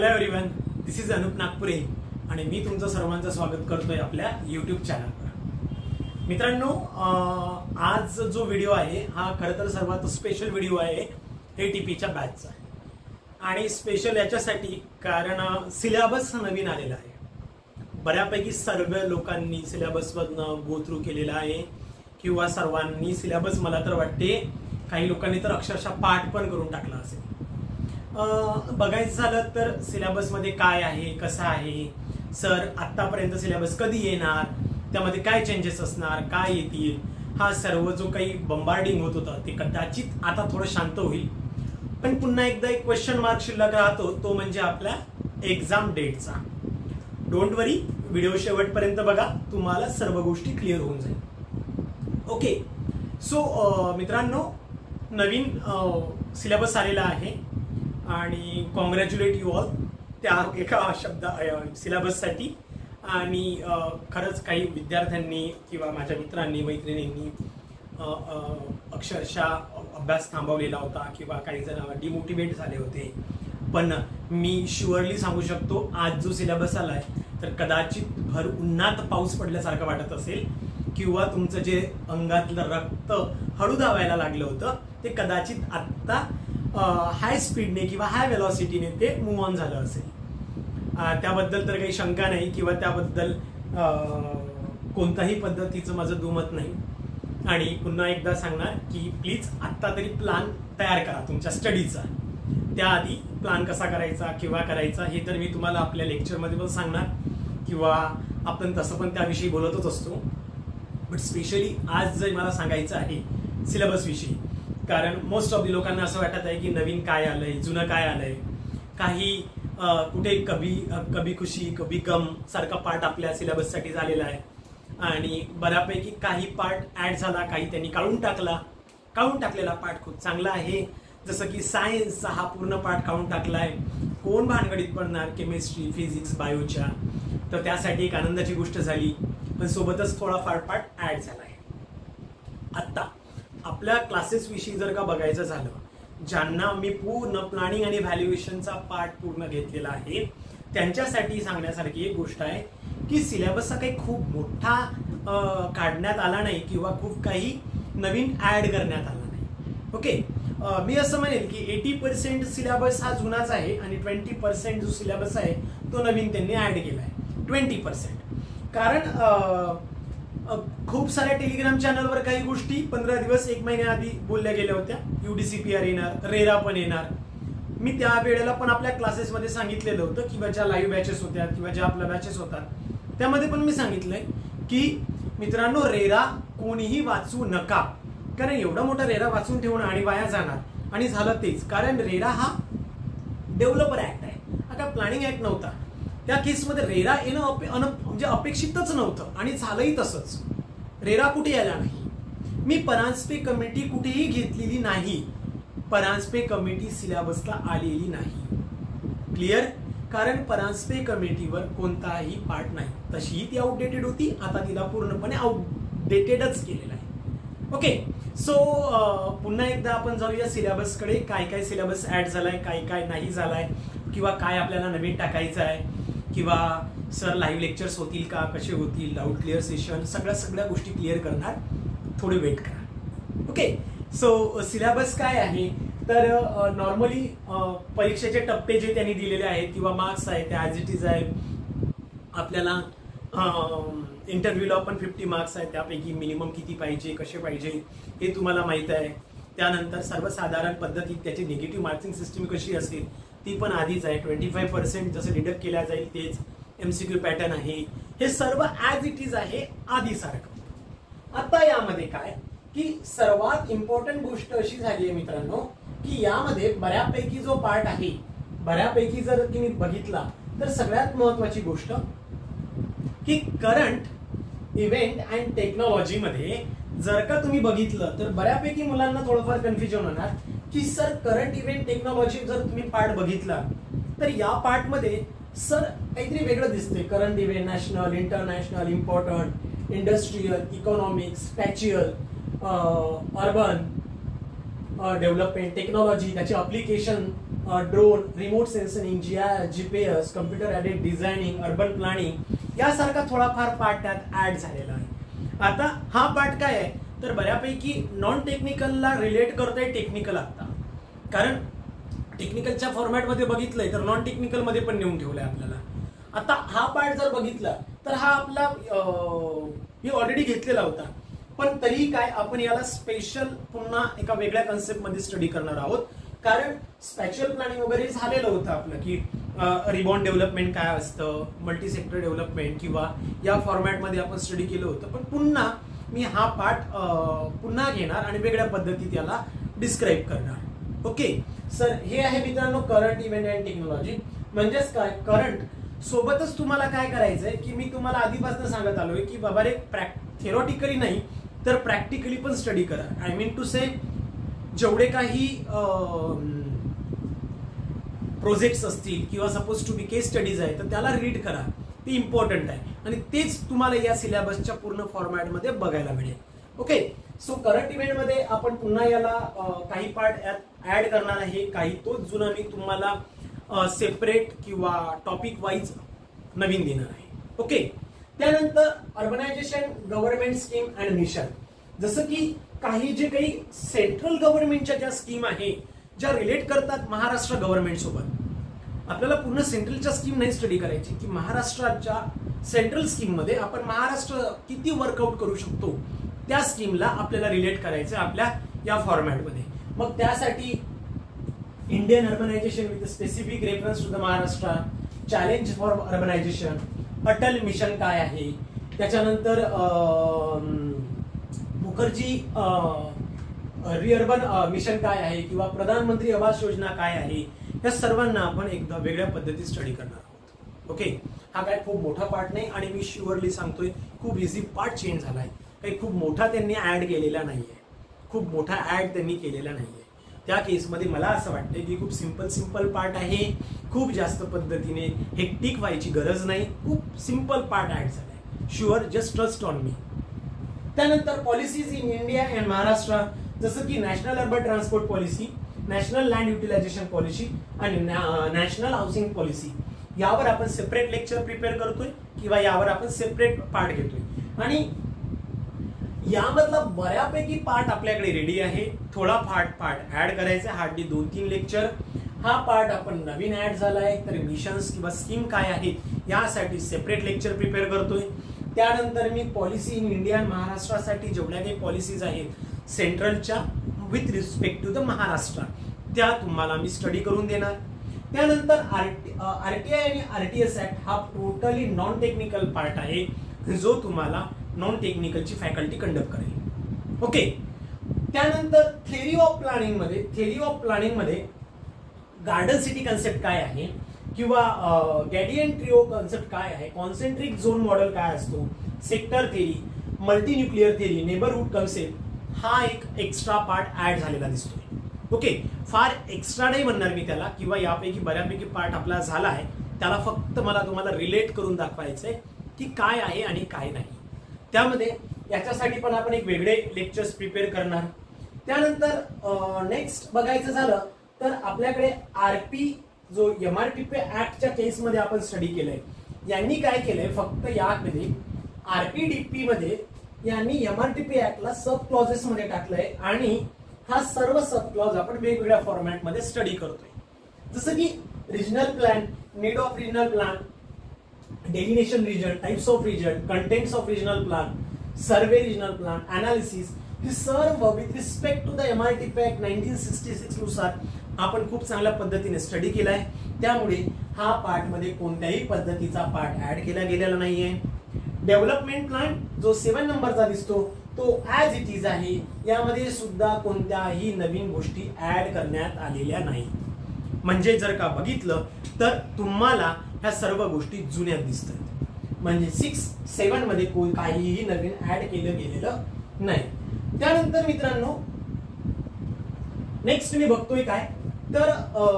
Hello everyone, this is Anup Nagpure आणि मी तुमचं सर्वांचं स्वागत करतोय आपल्या यूट्यूब चॅनलवर. मित्रांनो, आज जो व्हिडिओ आहे हा खरं तर सर्वात स्पेशल व्हिडिओ आहे ATPच्या बॅचचा. आणि स्पेशल याच्यासाठी कारण सिलेबस नवीन आलेला आहे. बऱ्यापैकी सर्व लोकांनी सिलेबसमधनं गो थ्रू केलेला आहे किंवा सर्वांनी सिलेबस, मला तर वाटते काही लोकांनी तर अक्षरशः पाठ पण करून टाकला असेल. बघायचं झालं तर सिलेबसमध्ये काय आहे, कसं आहे, सर आत्तापर्यंत सिलेबस कधी येणार, त्यामध्ये काय चेंजेस असणार, काय येतील, हा सर्व जो काही बंबार्डिंग होत होता ते कदाचित आता थोडं शांत होईल. पण पुन्हा एकदा एक क्वेश्चन मार्क शिल्लक राहतो, तो म्हणजे आपल्या एक्झाम डेटचा. डोंट वरी, व्हिडिओ शेवटपर्यंत बघा, तुम्हाला सर्व गोष्टी क्लिअर होऊन जाईल. ओके, सो मित्रांनो, नवीन सिलेबस आलेला आहे आणि कॉंग्रॅच्युलेट यू ऑल त्या एका सिलेबससाठी. आणि खरंच काही विद्यार्थ्यांनी किंवा माझ्या मित्रांनी मैत्रिणींनी अक्षरशः अभ्यास थांबवलेला होता किंवा काही जण डिमोटिवेट झाले होते. पण मी शुअरली सांगू शकतो, आज जो सिलेबस आलाय तर कदाचित भर उन्हात पाऊस पडल्यासारखं वाटत असेल किंवा तुमचं जे अंगातलं रक्त हळू धावायला लागलं होतं ते कदाचित आत्ता हाय स्पीडने किंवा हाय वेलॉसिटीने ते मूव्ह ऑन झालं असेल. त्याबद्दल तर काही शंका नाही किंवा त्याबद्दल कोणत्याही पद्धतीचं माझं दुमत नाही. आणि पुन्हा एकदा सांगणार की प्लीज आत्ता तरी प्लॅन तयार करा तुमच्या स्टडीचा. त्याआधी प्लॅन कसा करायचा किंवा करायचा हे तर मी तुम्हाला आपल्या लेक्चरमध्ये पण सांगणार किंवा आपण तसं पण त्याविषयी बोलतच असतो. बट स्पेशली आज जर मला सांगायचं आहे सिलेबस विषयी, कारण मोस्ट ऑफ दी लोकांना असं वाटत आहे की नवीन काय आलंय, जुनं काय आलंय, काही कुठे कभी खुशी कभी गम सारखा पार्ट आपल्या सिलेबससाठी झालेला आहे आणि बऱ्यापैकी काही पार्ट ऍड झाला, काही त्यांनी काढून टाकलेला पार्ट खूप चांगला आहे. जसं की सायन्सचा हा पूर्ण पार्ट काढून टाकलाय. कोण भानगडीत पडणार केमिस्ट्री, फिजिक्स, बायोच्या, तर त्यासाठी एक आनंदाची गोष्ट झाली. पण सोबतच थोडाफार पार्ट ऍड झाला आहे. आता आपल्या क्लासेस विषयी जर का बघायचं झालं, ज्यांना मी पूर्ण प्लॅनिंग आणि व्हॅल्युएशनचा पार्ट पूर्ण घेतलेला आहे त्यांच्यासाठी सांगण्यासारखी एक गोष्ट आहे की सिलेबसचा काही खूप मोठा काढण्यात आला नाही किंवा खूप काही नवीन ऍड करण्यात आला नाही. ओके, मी असं म्हणेल की 80% सिलेबस हा जुनाच आहे आणि 20% जो सिलेबस आहे तो नवीन त्यांनी ऍड केला आहे. 20% कारण खूप साऱ्या टेलिग्राम चॅनलवर काही गोष्टी 15 दिवस 1 महिन्याआधी बोलल्या गेल्या होत्या. UDCPR येणार, रेरा पण येणार. मी त्या वेळेला पण आपल्या क्लासेसमध्ये सांगितलेलं होतं किंवा ज्या लाईव्ह बॅचेस होत्या किंवा ज्या आपल्या बॅचेस होतात त्यामध्ये पण मी सांगितलंय की मित्रांनो, रेरा कोणीही वाचू नका, कारण एवढा मोठा रेरा वाचून ठेवणं आणि वाया जाणार. आणि झालं तेच, कारण रेरा हा डेव्हलपर ऍक्ट आहे, हा काय प्लॅनिंग ऍक्ट नव्हता. त्या केसमध्ये रेरा येणं म्हणजे अपेक्षितच नव्हतं आणि झालंही तसंच. रेरा कुठे यायला नाही. मी परांजपे कमिटी कुठेही घेतलेली नाही. परांजपे कमिटी सिलेबसला आलेली नाही. क्लिअर? कारण परांजपे कमिटीवर कोणताही पार्ट नाही. तशीही ती आउटडेटेड होती, आता तिला पूर्णपणे आउटडेटेडच केलेलं आहे. ओके, सो पुन्हा एकदा आपण जाऊया सिलेबसकडे. काय काय सिलेबस ऍड झालाय, काय काय नाही झालाय किंवा काय आपल्याला नवीन टाकायचं आहे किंवा सर लाईव्ह लेक्चर्स होतील का, कसे होतील, डाऊट क्लिअर सेशन, सगळ्या गोष्टी क्लिअर करणार. थोडी वेट करा. ओके, सो सिलेबस काय आहे तर नॉर्मली परीक्षेचे टप्पे जे त्यांनी दिलेले आहेत किंवा मार्क्स आहेत ते ॲज इट इज आहे. आपल्याला इंटरव्ह्यूला पण 50 मार्क्स आहेत, त्यापैकी मिनिमम किती पाहिजे, कसे पाहिजे हे तुम्हाला माहित आहे. त्यानंतर सर्वसाधारण पद्धतीत त्याची निगेटिव्ह मार्किंग सिस्टीम कशी असेल ती पण आधीच आहे. 25% जसं डिडक्ट केल्या जाईल तेच MCQ पॅटर्न आहे. हे सर्व ॲज इट इज आहे आधीसारखं. आता यामध्ये काय की सर्वात इम्पॉर्टंट गोष्ट अशी झाली आहे मित्रांनो की यामध्ये बऱ्यापैकी जो पार्ट आहे, बऱ्यापैकी जर तुम्ही बघितला तर सगळ्यात महत्वाची गोष्ट की करंट इव्हेंट अँड टेक्नॉलॉजी मध्ये जर का तुम्ही बघितलं तर बऱ्यापैकी मुलांना थोडंफार कन्फ्युजन होणार की सर करंट इव्हेंट टेक्नॉलॉजी जर तुम्ही पार्ट बघितला तर या पार्टमध्ये सर काहीतरी वेगळं दिसते. Current event, national, international, important, industrial, economics, spatial, urban development, technology, त्याचे application drone, remote sensing, GPS, computer aided designing, urban planning यासारखा थोडाफार पार्ट त्यात ऍड झालेला आहे. आता हा पार्ट काय आहे तर बऱ्यापैकी नॉन टेक्निकलला रिलेट करतोय टेक्निकल आता, कारण टेक्निकलच्या फॉर्मॅटमध्ये बघितलंय तर नॉन टेक्निकल मध्ये पण नेऊन ठेवलंय आपल्याला. आता हा पार्ट जर बघितला तर हा आपला मी ऑलरेडी घेतलेला होता, पण तरी काय आपण याला स्पेशल पुन्हा एका वेगळ्या कन्सेप्ट मध्ये स्टडी करणार आहोत. कारण स्पॅशियल प्लॅनिंग वगैरे झालेलं होतं आपलं की रिबॉर्न डेव्हलपमेंट काय असतं, मल्टी सेक्टर डेव्हलपमेंट किंवा या फॉर्मॅटमध्ये आपण स्टडी केलं होतं. पण पुन्हा मी हा पार्ट पुन्हा घेणार आणि वेगळ्या पद्धतीत याला डिस्क्राईब करणार. ओके सर, हे आहे मित्रांनो करंट इव्हेंट अँड टेक्नॉलॉजी. म्हणजेच काय, करंट सोबतच तुम्हाला काय करायचंय की मी तुम्हाला आधीपासून सांगत आलोय की बाबा रे थेरॉटिकली नाही तर प्रॅक्टिकली पण स्टडी करा. आय मीन टू से जेवढे काही प्रोजेक्ट्स असतील किंवा suppose to be case studies आहे तर त्याला रीड करा, ते इम्पॉर्टंट आहे आणि तेच तुम्हाला या सिलेबसच्या पूर्ण फॉर्मॅटमध्ये बघायला मिळेल. ओके, सो करंट इव्हेंटमध्ये आपण पुन्हा याला काही पार्ट ऍड करणार आहे, काही तोच जुना मी तुम्हाला सेपरेट किंवा टॉपिक वाईज नवीन देणार आहे. ओके, त्यानंतर urbanization, government scheme and mission. जसं की काही जे काही सेंट्रल गव्हर्नमेंटच्या ज्या स्कीम आहे ज्या रिलेट करतात महाराष्ट्र गव्हर्नमेंट सोबत. आपल्याला पूर्ण सेंट्रलच्या स्कीम नाही स्टडी करायची की महाराष्ट्राच्या सेंट्रल स्कीम मध्ये आपण महाराष्ट्र किती वर्कआउट करू शकतो त्या स्कीमला आपल्याला रिलेट करायचं आपल्या या फॉर्मॅटमध्ये. मग त्यासाठी Indian urbanisation with specific reference to the Maharashtra, challenge for urbanisation, Atal mission काय आहे, त्याच्यानंतर मुखर्जी रिअर्बन मिशन काय आहे किंवा प्रधानमंत्री आवास योजना काय आहे, या सर्वांना आपण एकदा वेगळ्या पद्धतीत स्टडी करणार आहोत. ओके, हा काय खूप मोठा पार्ट नाही आणि मी शुअरली सांगतोय खूप इझी पार्ट चेंज झालाय. काही खूप मोठा त्यांनी ऍड केलेला नाहीये, खूप मोठा ऍड त्यांनी केलेला नाहीये. त्या केसमध्ये मला असं वाटतं की खूप सिंपल पार्ट आहे, खूप जास्त पद्धतीने हेक्टिक व्हायची गरज नाही, खूप सिंपल पार्ट ऍड झालाय. Sure, just trust on me. त्यानंतर policies in India and Maharashtra, जसं की national urban transport policy, national land utilisation policy आणि नॅशनल हाऊसिंग पॉलिसी, यावर आपण सेपरेट लेक्चर प्रिपेअर करतोय किंवा यावर आपण सेपरेट पार्ट घेतोय आणि यामधला बऱ्यापैकी पार्ट आपल्याकडे रेडी आहे. थोडा पार्ट ऍड करायचा, हार्डली 2-3 लेक्चर. हा पार्ट आपण नवीन ऍड झालाय, तर मिशन्स किंवा स्कीम काय आहेत यासाठी सेपरेट लेक्चर प्रिपेअर करतोय. त्यानंतर मी पॉलिसी इन इंडिया आणि महाराष्ट्रासाठी जेवढ्या काही पॉलिसीज आहेत सेंट्रलच्या with respect to the Maharashtra त्या तुम्हाला मी स्टडी करून देणार. त्यानंतर आरटीआय आणि आरटीएस ऍक्ट हा टोटली नॉन टेक्निकल पार्ट आहे जो तुम्हाला नॉन टेक्निकलची फॅकल्टी कंडक्ट करेल. ओके, त्यानंतर थेरी ऑफ प्लॅनिंग मध्ये गार्डन सिटी कन्सेप्ट काय आहे किंवा गॅडियन ट्रिओ कन्सेप्ट काय आहे, कॉन्सेंट्रिक झोन मॉडेल काय असतो, sector theory, multi nuclear theory, neighbourhood concept, हा एक एक्स्ट्रा पार्ट ऍड झालेला दिसतोय. ओके, फार एक्स्ट्रा नाही म्हणणार मी त्याला, किंवा यापैकी बऱ्यापैकी पार्ट आपला झाला आहे, त्याला फक्त मला तुम्हाला रिलेट करून दाखवायचंय की काय आहे आणि काय नाही. त्यामध्ये याच्यासाठी पण आपण एक वेगळे लेक्चर्स प्रिपेअर करणार. त्यानंतर नेक्स्ट बघायचं झालं तर आपल्याकडे आरपी जो MRTP ऍक्टच्या केसमध्ये आपण स्टडी केलंय, यांनी काय केलंय फक्त यामध्ये RPDP मध्ये यांनी MRTP ऍक्टला सब क्लॉजेस मध्ये टाकलंय आणि हा सर्व सब क्लॉज आपण वेगवेगळ्या फॉर्मॅटमध्ये स्टडी करतोय. जसं की regional plan, need of regional plan, delineation region, types of region, contents of regional plan, survey regional plan, analysis, हे सर्व with respect to the MRTP act 1966 नुसार आपण खूप चांगल्या पद्धतीने स्टडी केलाय. त्यामुळे हा पार्ट मध्ये कोणत्याही पद्धतीचा पार्ट ऍड केला गेलेला नाहीये. डेव्हलपमेंट प्लॅन जो 7 नंबरचा दिसतो तो ऍज इट इज आहे, यामध्ये सुद्धा कोणत्याही नवीन गोष्टी ऍड करण्यात आलेल्या नाही. म्हणजे जर का बघितलं तर तुम्हाला ह्या सर्व गोष्टी जुन्यात दिसतात, म्हणजे 6-7 मध्ये काहीही नवीन ऍड केलं गेलेलं नाही. त्यानंतर मित्रांनो नेक्स्ट मी बघतोय काय तर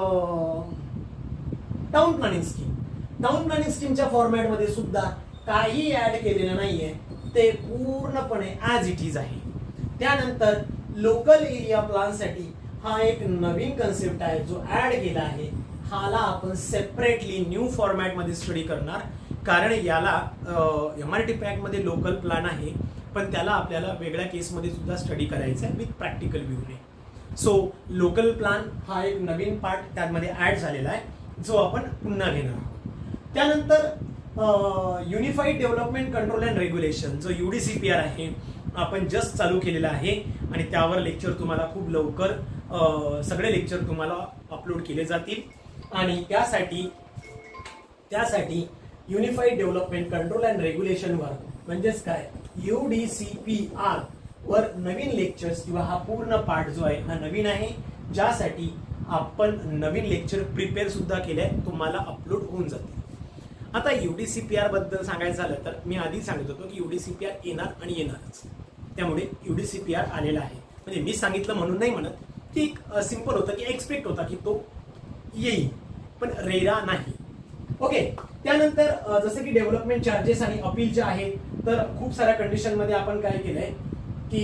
टाउन प्लॅनिंग स्कीमच्या फॉर्मॅटमध्ये सुद्धा काही ऍड केलेलं नाहीये, ते पूर्णपणे ऍज इट इज आहे. त्यानंतर लोकल एरिया प्लॅन साठी हा एक नवीन कन्सेप्ट आहे जो ऍड केला आहे. हाला आपण सेपरेटली न्यू फॉर्मॅट मध्ये स्टडी करणार, कारण याला MRT पॅक मध्ये लोकल प्लॅन आहे, पण त्याला आपल्याला वेगळ्या केसमध्ये सुद्धा स्टडी करायचं आहे विथ प्रॅक्टिकल व्ह्यूने. सो लोकल प्लॅन हा एक नवीन पार्ट त्यामध्ये ऍड झालेला आहे जो आपण पुन्हा घेणार आहोत. त्यानंतर unified development control and regulation जो UDCPR आहे आपण जस्ट चालू केलेला आहे आणि त्यावर लेक्चर तुम्हाला खूप लवकर सगळे लेक्चर तुम्हाला अपलोड केले जातील. आणि त्यासाठी unified development control and regulation वर म्हणजेच काय UDCPR वर नवीन लेक्चर्स किंवा हा पूर्ण पार्ट जो आहे हा नवीन आहे, ज्यासाठी आपण नवीन लेक्चर प्रिपेअर सुद्धा केले तुम्हाला अपलोड होऊन जातील. आता UDCPR बद्दल सांगायचं झालं तर मी आधी सांगत होतो की UDCPR येणार आणि येणारच, त्यामुळे UDCPR आलेला आहे. म्हणजे मी सांगितलं म्हणून नाही म्हणत, की सिंपल होतं की एक्सपेक्ट होता की तो येईल, पण रेरा नाही. ओके. त्यानंतर जसं की डेव्हलपमेंट चार्जेस आणि अपीलचे आहेत, तर खूप साऱ्या कंडिशन मध्ये आपण काय केलंय की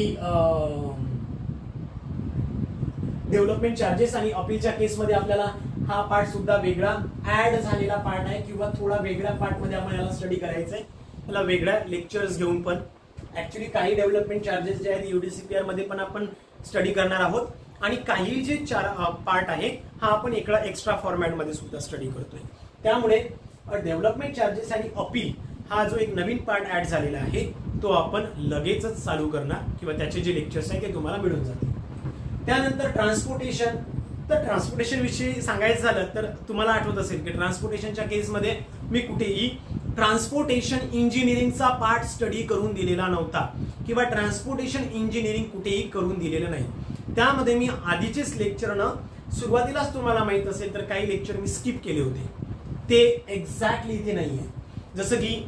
डेव्हलपमेंट चार्जेस आणि अपीलच्या केसमध्ये आपल्याला हा पार्ट सुद्धा वेगळा ऍड झालेला पार्ट आहे किंवा थोडा वेगळ्या पार्ट मध्ये आपण याला स्टडी करायचंय. त्याला वेगळ्या लेक्चर्स घेऊन पण ऍक्च्युली काही डेव्हलपमेंट चार्जेस जे आहेत UDCPR मध्ये पण आपण स्टडी करणार आहोत आणि काही जे पार्ट आहे हा आपण एक्स्ट्रा फॉर्मॅट मध्ये सुद्धा स्टडी करतोय. त्यामुळे डेव्हलपमेंट चार्जेस आणि अपील हा जो एक नवीन पार्ट ऍड झालेला आहे तो आपण लगेचच चालू करणार किंवा त्याचे जे लेक्चर्स आहे ते तुम्हाला मिळून जातील. त्यानंतर ट्रान्सपोर्टेशन. तर ट्रान्सपोर्टेशन विषयी सांगायचं झालं तर तुम्हाला आठवत असेल की ट्रान्सपोर्टेशनच्या केसमध्ये मी कुठेही ट्रान्सपोर्टेशन इंजिनिअरिंगचा पार्ट स्टडी करून दिलेला नव्हता किंवा ट्रान्सपोर्टेशन इंजिनिअरिंग कुठेही करून दिलेलं नाही. त्यामध्ये मी आधीचेच लेक्चरनं सुरुवातीलाच तुम्हाला माहित असेल तर काही लेक्चर मी स्किप केले होते, ते एक्झॅक्टली इथे नाहीये. जसं की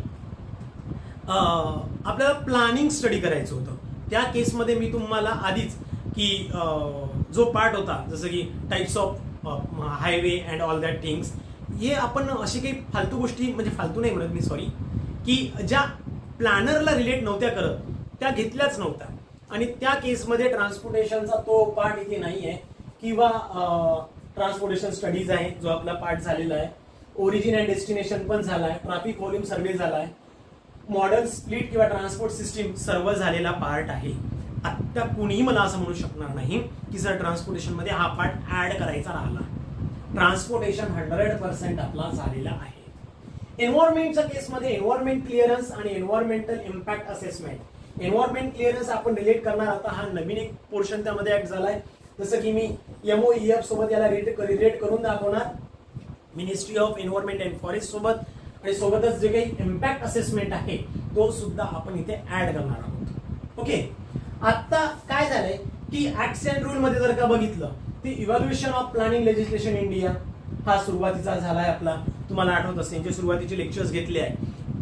आपल्याला प्लॅनिंग स्टडी करायचं होतं, त्या केसमध्ये मी तुम्हाला आधीच की जो पार्ट होता जसं की types of highway and all that things, हे आपण अशी काही फालतू गोष्टी, म्हणजे फालतू नाही म्हणत मी, सॉरी, की ज्या प्लॅनरला रिलेट नव्हत्या करत त्या घेतल्याच नव्हत्या. आणि त्या केसमध्ये ट्रान्सपोर्टेशनचा तो पार्ट इथे नाही आहे किंवा ट्रान्सपोर्टेशन स्टडीज आहे जो आपला पार्ट झालेला आहे. ओरिजिन अँड डेस्टिनेशन पण झाला आहे, ट्रॅफिक व्हॉल्यूम सर्वे झाला आहे, मॉडल स्प्लिट किंवा ट्रान्सपोर्ट सिस्टीम सर्व झालेला पार्ट आहे. आता कुणीही मला असं म्हणू शकणार नाही की सर ट्रान्सपोर्टेशन मध्ये हा पार्ट ऍड करायचा राहिला. ट्रान्सपोर्टेशन 100% आपला झालेला आहे. एन्व्हायरमेंटच्या केसमध्ये एन्व्हायरमेंट क्लिअरन्स आणि environmental impact assessment. Environment clearance आपण रिलेट करणार, आता हा नवीन एक पोर्शन त्यामध्ये ऍड झालाय. जसं की मी MOEF सोबत याला रिलेट करून दाखवणार, ministry of environment and forest सोबत, आणि सोबतच जे काही इम्पॅक्ट असेसमेंट आहे तो सुद्धा आपण इथे ऍड करणार आहोत. ओके. आता काय झालंय की ऍक्ट्स अँड रूल मध्ये जर का बघितलं ते evaluation of planning legislation India हा सुरुवातीचा झालाय आपला. तुम्हाला आठवत असेल जे सुरुवातीचे लेक्चर्स घेतले आहे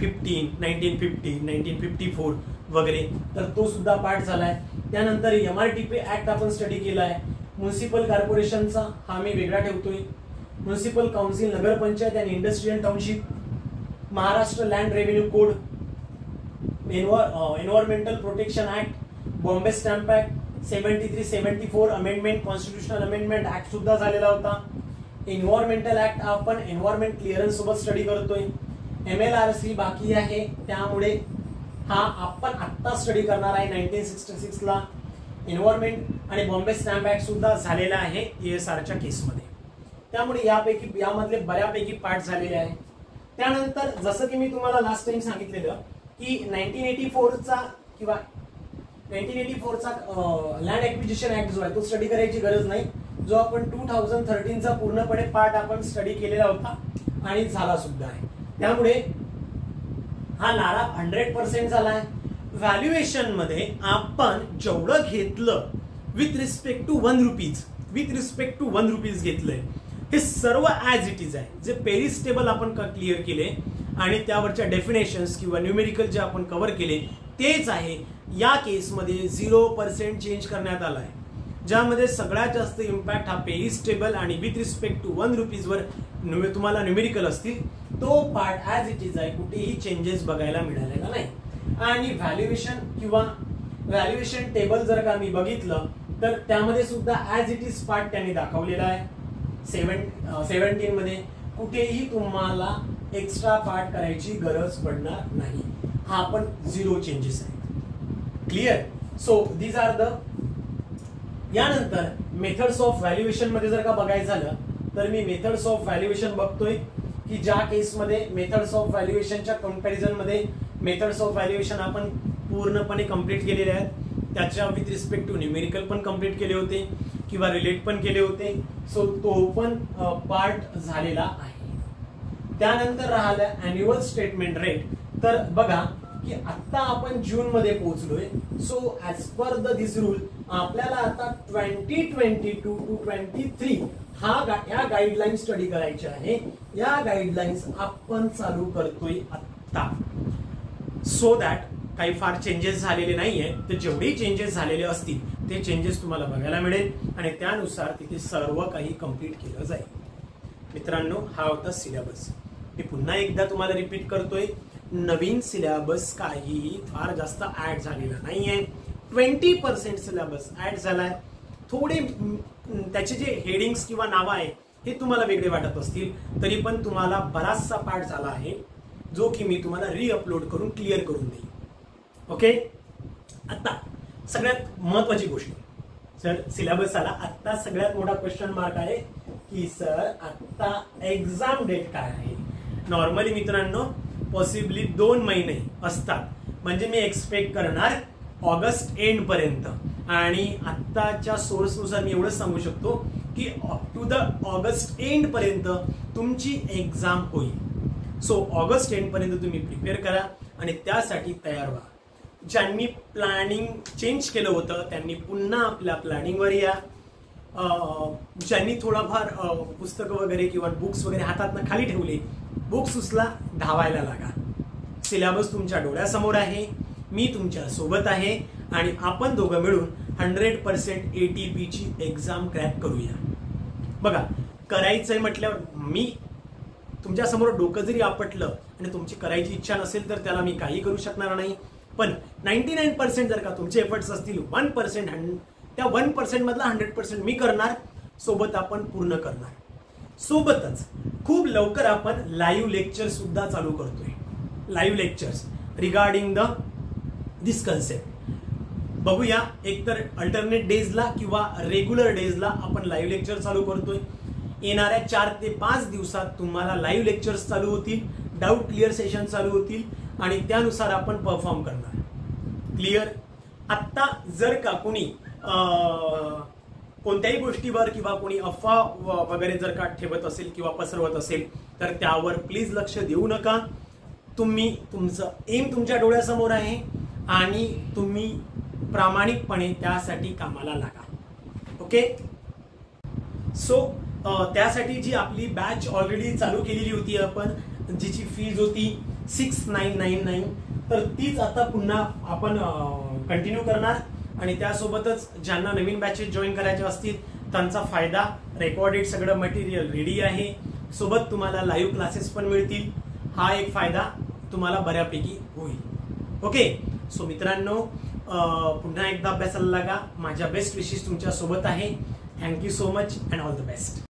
1950, 1954 वगैरे, तर तो सुद्धा पार्ट झालाय. त्यानंतर MRTP ऍक्ट आपण स्टडी केलाय. म्युनिसिपल कॉर्पोरेशनचा हा मी वेगळा ठेवतोय. म्युनिसिपल काउन्सिल, नगरपंचायत आणि industrial township, Maharashtra land revenue code, environmental protection act, Bombay stamp act, 73-74 amendment, constitutional amendment act सुद्धा झालेला होता. एन्व्हायरमेंटल ऍक्ट आपण एन्व्हायरमेंट क्लिअरन्स सोबत स्टडी करतोय. MLRC बाकी आहे, त्यामुळे हा आपण आत्ता स्टडी करणार आहे 1966 ला. एन्व्हायरमेंट आणि बॉम्बे स्टॅम्प ऍक्ट सुद्धा झालेला आहे ESRच्या केसमध्ये. त्यामुळे यामधले बऱ्यापैकी पार्ट झालेले आहे. त्यानंतर जसं की मी तुम्हाला लास्ट टाइम सांगितलेलं की 1984चा लँड ऍक्विजिशन ऍक्ट जो आहे तो स्टडी करायची गरज नाही, जो आपण 2013चा पूर्णपणे पार्ट आपण स्टडी केलेला होता आणि झाला सुद्धा आहे. त्यामुळे हा नारा 100% झालाय. व्हॅल्युएशन मध्ये आपण जेवढं घेतलं विथ रिस्पेक्ट टू 1 रुपीज घेतलंय, हे सर्व ऍज इट इज आहे. जे पेरिस टेबल आपण क्लिअर केले आणि त्यावरच्या डेफिनेशन्स किंवा न्यूमेरिकल जे आपण कव्हर केले तेच आहे. या केसमध्ये 0% चेंज करण्यात आलाय, ज्यामध्ये सगळ्यात जास्त इम्पॅक्ट हा पेरिस टेबल आणि विथ रिस्पेक्ट टू 1 रुपीजवर तुम्हाला न्यूमेरिकल असतील. तो पार्ट ऍज इट इज आहे, कुठेही चेंजेस बघायला मिळालेला नाही. आणि व्हॅल्युएशन टेबल जर का मी बघितलं तर त्यामध्ये सुद्धा ऍज इट इज पार्ट त्यांनी दाखवलेला आहे. 17 मध्ये कुठेही तुम्हाला एक्स्ट्रा पार्ट करायची गरज पडणार नाही. हा पण 0 चेंजेस आहे. Clear. So these are the. यानंतर मेथड्स ऑफ व्हॅल्युएशन मध्ये जर का बघायचं झालं तर मी मेथड्स ऑफ व्हॅल्युएशन बघतोय की ज्या केसमध्ये मेथड्स ऑफ व्हॅल्युएशनच्या कंपॅरिझन मध्ये मेथड्स ऑफ व्हॅल्युएशन आपण पूर्णपणे कंप्लीट केलेले आहेत. त्याच्या विथ रिस्पेक्ट टू न्यूमेरिकल पण कंप्लीट केले होते किंवा रिलेट पण केले होते. सो तो पण पार्ट झालेला आहे. त्यानंतर राहिलं अॅन्युअल स्टेटमेंट रेट. तर बघा की आता आपण जून मध्ये पोहोचलोय. So as per this rule आपल्याला आता 2022 टू 23 या गाईडलाईन स्टडी करायची आहे. या गाईडलाईन्स आपण चालू करतोय आता. सो दॅट काही फार चेंजेस झालेले नाहीये. तर जेवढे चेंजेस झालेले असतील ते चेंजेस तुम्हाला बघायला मिळेल आणि त्यानुसार तिथे सर्व काही कंप्लीट केलं जाईल. मित्रांनो, हा होता सिलेबस. मी पुन्हा एकदा तुम्हाला रिपीट करतोय, नवीन सिलेबस काहीही फार जास्त ऍड झालेला नाहीये. 20% सिलेबस ऍड झालाय. थोडे त्याचे जे हेडिंग्स किंवा नावं आहे हे तुम्हाला वेगळे वाटत असतील तरी पण तुम्हाला बराचसा पार्ट झाला आहे जो की मी तुम्हाला रिअपलोड करून क्लिअर करून देईन. ओके. आता सगळ्यात महत्वाची गोष्ट, सर सिलेबस आला. आता सगळ्यात मोठा क्वेश्चन मार्क आहे की सर आता एक्झाम डेट काय आहे. नॉर्मली मित्रांनो पॉसिबली 2 महिने असतात. म्हणजे मी एक्सपेक्ट करणार ऑगस्ट एंड पर्यंत. आणि आत्ताच्या सोर्सनुसार मी एवढंच सांगू शकतो की up to the August end पर्यंत तुमची एक्झाम होईल. सो ऑगस्ट एंड पर्यंत तुम्ही प्रिपेअर करा आणि त्यासाठी तयार व्हा. ज्यांनी प्लॅनिंग चेंज केलं होतं त्यांनी पुन्हा आपल्या प्लॅनिंगवर या. ज्यांनी थोडाफार पुस्तकं वगैरे किंवा बुक्स वगैरे हातातनं खाली ठेवले, बुक्स उचला, धावायला लागा. सिलेबस तुमच्या डोळ्यासमोर आहे. मी तुमच्या सोबत आहे आणि आपण दोघं मिळून 100% ATP ची एक्झाम क्रॅक करूया. बघा, करायचंय म्हटल्यावर मी तुमच्या समोर डोकं जरी आपटलं आणि तुमची करायची इच्छा नसेल तर त्याला मी काही करू शकणार नाही. पण 99% जर का तुमचे एफर्ट्स असतील, 1% त्या 1% मधला 100% मी करणार. सोबत आपण पूर्ण करणार. सोबतच खूप लवकर आपण लाईव्ह लेक्चर सुद्धा चालू करतोय. Live lectures regarding this concept बघूया. एकतर अल्टरनेट डेजला किंवा रेग्युलर डेजला आपण लाईव्ह लेक्चर चालू करतोय. येणाऱ्या 4 ते 5 दिवसात तुम्हाला लाईव्ह लेक्चर्स चालू होतील, डाऊट क्लिअर सेशन चालू होतील आणि त्यानुसार आपण परफॉर्म करणार. क्लिअर. आत्ता जर का कोणी कोणत्याही गोष्टीवर किंवा कोणी अफवा वगैरे जर का ठेवत असेल किंवा पसरवत असेल तर त्यावर प्लीज लक्ष देऊ नका. तुम्ही तुमचं एम तुमच्या डोळ्यासमोर आहे आणि तुम्ही प्रामाणिकपणे त्यासाठी कामाला लागा. ओके. सो त्यासाठी जी आपली बॅच ऑलरेडी चालू केलेली होती आपण, जिची फीज होती 6999, तर तीच आता पुन्हा आपण कंटिन्यू करणार. आणि त्यासोबतच ज्यांना नवीन बॅचेस जॉईन करायचे असतील त्यांचा फायदा, रेकॉर्डेड सगळं मटेरियल रेडी आहे. सोबत तुम्हाला लाईव्ह क्लासेस पण मिळतील. हा एक फायदा तुम्हाला बऱ्यापैकी होईल. ओके. सो मित्रांनो, पुन्हा एकदा अभ्यासाला लागा. माझ्या बेस्ट विशेष तुमच्या सोबत आहे. Thank you so much and all the best.